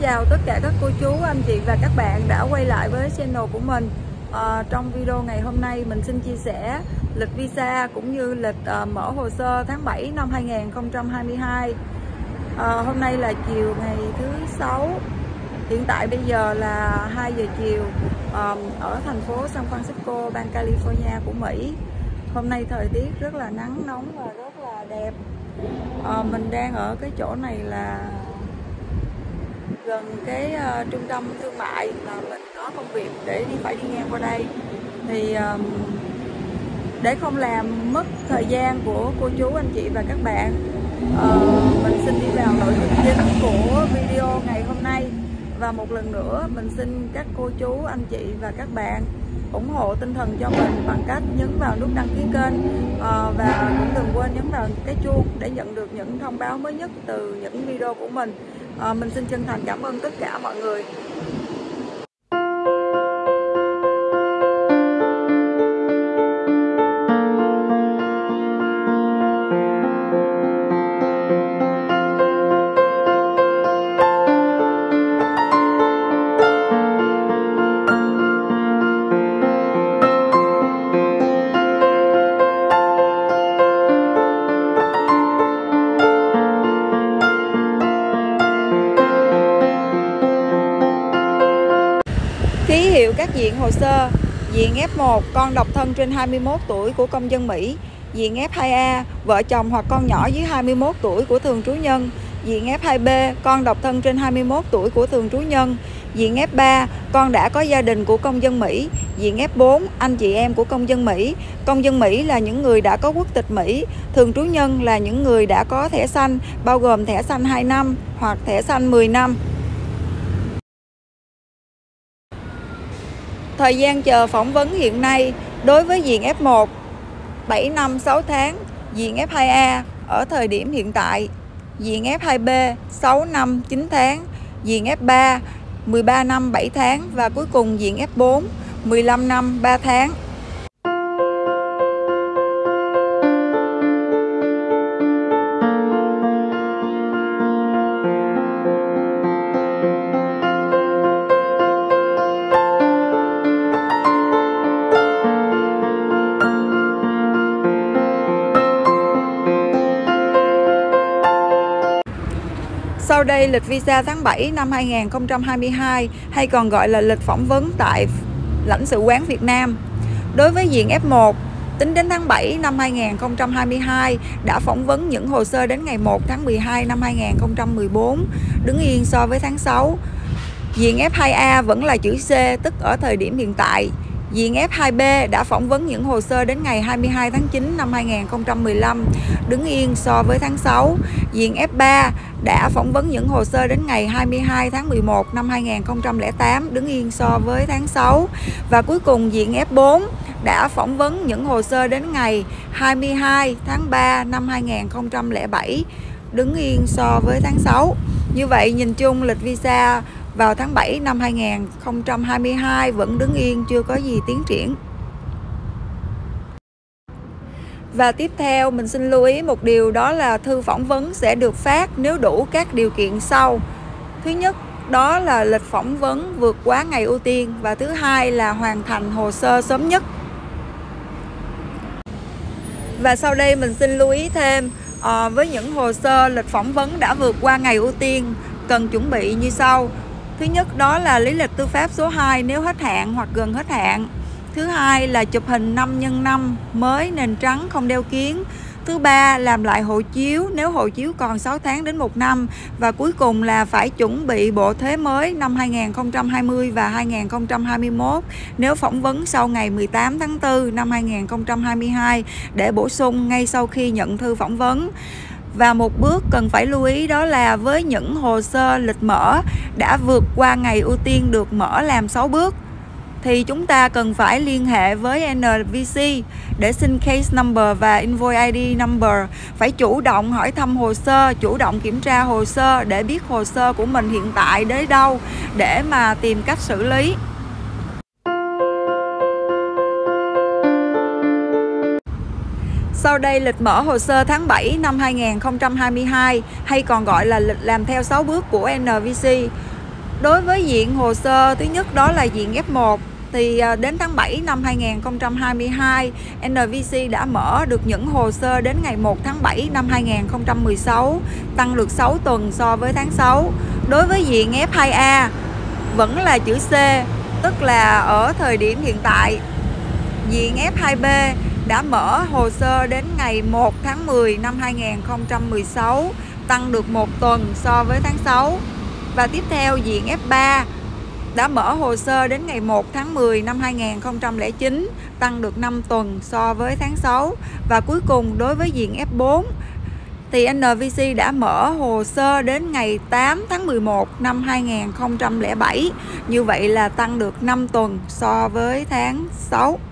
chào tất cả các cô chú, anh chị và các bạn đã quay lại với channel của mình. Trong video ngày hôm nay mình xin chia sẻ lịch visa cũng như lịch mở hồ sơ tháng 7 năm 2022. Hôm nay là chiều ngày thứ 6. Hiện tại bây giờ là 2 giờ chiều ở thành phố San Francisco, bang California của Mỹ. Hôm nay thời tiết rất là nắng nóng và rất là đẹp. Mình đang ở cái chỗ này là gần cái trung tâm thương mại, là mình có công việc để phải đi ngang qua đây. Thì để không làm mất thời gian của cô chú, anh chị và các bạn, mình xin đi vào nội dung chính của video ngày hôm nay. Và một lần nữa mình xin các cô chú, anh chị và các bạn ủng hộ tinh thần cho mình bằng cách nhấn vào nút đăng ký kênh, và cũng đừng quên nhấn vào cái chuông để nhận được những thông báo mới nhất từ những video của mình. Mình xin chân thành cảm ơn tất cả mọi người. Ký hiệu các diện hồ sơ: diện F1 con độc thân trên 21 tuổi của công dân Mỹ, diện F2A vợ chồng hoặc con nhỏ dưới 21 tuổi của thường trú nhân, diện F2B con độc thân trên 21 tuổi của thường trú nhân, diện F3 con đã có gia đình của công dân Mỹ, diện F4 anh chị em của công dân Mỹ. Công dân Mỹ là những người đã có quốc tịch Mỹ, thường trú nhân là những người đã có thẻ xanh, bao gồm thẻ xanh 2 năm hoặc thẻ xanh 10 năm. Thời gian chờ phỏng vấn hiện nay đối với diện F1 7 năm 6 tháng, diện F2A ở thời điểm hiện tại, diện F2B 6 năm 9 tháng, diện F3 13 năm 7 tháng và cuối cùng diện F4 15 năm 3 tháng. Sau đây lịch visa tháng 7 năm 2022 hay còn gọi là lịch phỏng vấn tại lãnh sự quán Việt Nam. Đối với diện F1, tính đến tháng 7 năm 2022 đã phỏng vấn những hồ sơ đến ngày 1 tháng 12 năm 2014, đứng yên so với tháng 6. Diện F2A vẫn là chữ C, tức ở thời điểm hiện tại. Diện F2B đã phỏng vấn những hồ sơ đến ngày 22 tháng 9 năm 2015, đứng yên so với tháng 6. Diện F3 đã phỏng vấn những hồ sơ đến ngày 22 tháng 11 năm 2008, đứng yên so với tháng 6. Và cuối cùng diện F4 đã phỏng vấn những hồ sơ đến ngày 22 tháng 3 năm 2007, đứng yên so với tháng 6. Như vậy nhìn chung lịch visa vào tháng 7 năm 2022 vẫn đứng yên, chưa có gì tiến triển. Và tiếp theo mình xin lưu ý một điều, đó là thư phỏng vấn sẽ được phát nếu đủ các điều kiện sau. Thứ nhất, đó là lịch phỏng vấn vượt quá ngày ưu tiên, và thứ hai là hoàn thành hồ sơ sớm nhất. Và sau đây mình xin lưu ý thêm, với những hồ sơ lịch phỏng vấn đã vượt qua ngày ưu tiên cần chuẩn bị như sau. Thứ nhất, đó là lý lịch tư pháp số 2 nếu hết hạn hoặc gần hết hạn. Thứ hai là chụp hình 5x5 mới, nền trắng, không đeo kiếng. Thứ ba, làm lại hộ chiếu nếu hộ chiếu còn 6 tháng đến 1 năm. Và cuối cùng là phải chuẩn bị bộ thuế mới năm 2020 và 2021 nếu phỏng vấn sau ngày 18 tháng 4 năm 2022 để bổ sung ngay sau khi nhận thư phỏng vấn. Và một bước cần phải lưu ý, đó là với những hồ sơ lịch mở đã vượt qua ngày ưu tiên được mở làm 6 bước thì chúng ta cần phải liên hệ với NVC để xin case number và invoice ID number. Phải chủ động hỏi thăm hồ sơ, chủ động kiểm tra hồ sơ để biết hồ sơ của mình hiện tại đến đâu để mà tìm cách xử lý. Sau đây lịch mở hồ sơ tháng 7 năm 2022 hay còn gọi là lịch làm theo 6 bước của NVC. Đối với diện hồ sơ thứ nhất đó là diện F1 thì đến tháng 7 năm 2022, NVC đã mở được những hồ sơ đến ngày 1 tháng 7 năm 2016, tăng được 6 tuần so với tháng 6. Đối với diện F2A vẫn là chữ C, tức là ở thời điểm hiện tại, diện F2B đã mở hồ sơ đến ngày 1 tháng 10 năm 2016, tăng được 1 tuần so với tháng 6. Và tiếp theo diện F3 đã mở hồ sơ đến ngày 1 tháng 10 năm 2009, tăng được 5 tuần so với tháng 6. Và cuối cùng đối với diện F4 thì NVC đã mở hồ sơ đến ngày 8 tháng 11 năm 2007. Như vậy là tăng được 5 tuần so với tháng 6.